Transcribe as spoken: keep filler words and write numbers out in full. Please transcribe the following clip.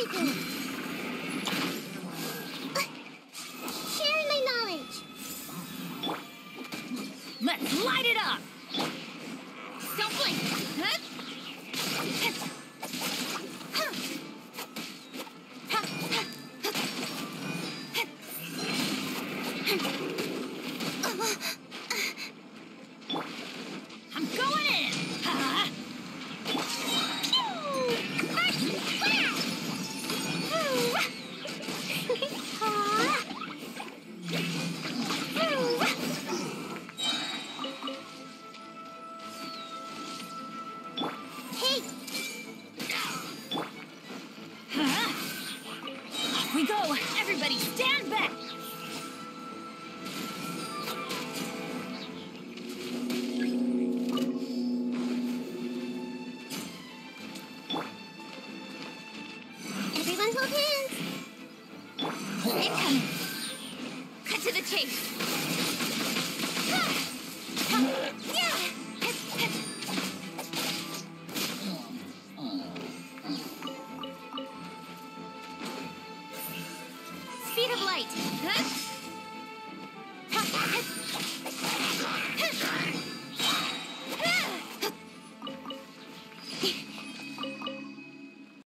Sharing my knowledge. Let's light it up! Don't blink! Huh? I'm going in! Huh? Hey! Huh? Off we go! Everybody stand back! Everyone hold hands! Incoming! Cut to the chase! Speed of light! Huh?